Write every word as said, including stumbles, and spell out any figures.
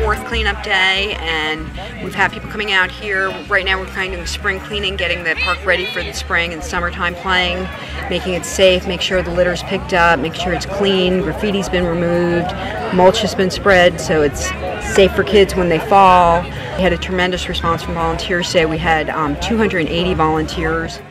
fourth cleanup day, and we've had people coming out here. Right now we're kind of doing spring cleaning, getting the park ready for the spring and summertime playing, making it safe, make sure the litter's picked up, make sure it's clean, graffiti's been removed, mulch has been spread so it's safe for kids when they fall. We had a tremendous response from volunteers today. We had um, two hundred eighty volunteers.